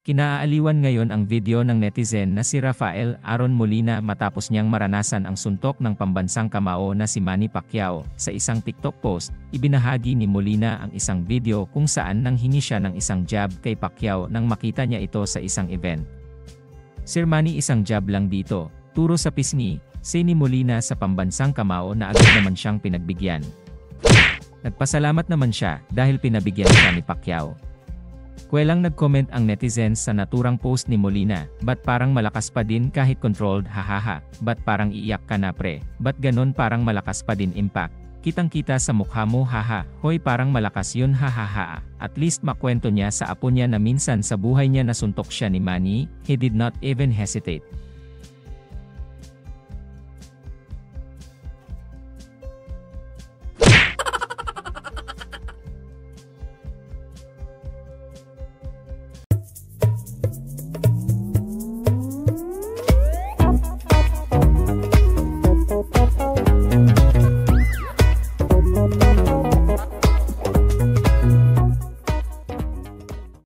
Kinaaliwan ngayon ang video ng netizen na si Rafael Aaron Molina matapos niyang maranasan ang suntok ng pambansang kamao na si Manny Pacquiao. Sa isang TikTok post, ibinahagi ni Molina ang isang video kung saan nanghingi siya ng isang jab kay Pacquiao nang makita niya ito sa isang event. "Sir Manny, isang jab lang dito, turo sa pisngi," say ni Molina sa pambansang kamao na agad naman siyang pinagbigyan. Nagpasalamat naman siya dahil pinabigyan siya ni Pacquiao. Kwelang nag-comment ang netizens sa naturang post ni Molina, "Ba't parang malakas pa din kahit controlled, hahaha, ba't parang iiyak ka na pre, ba't ganon parang malakas pa din impact, kitang-kita sa mukha mo haha, hoy parang malakas yun hahaha." At least makwento niya sa apo niya na minsan sa buhay niya nasuntok siya ni Manny, he did not even hesitate.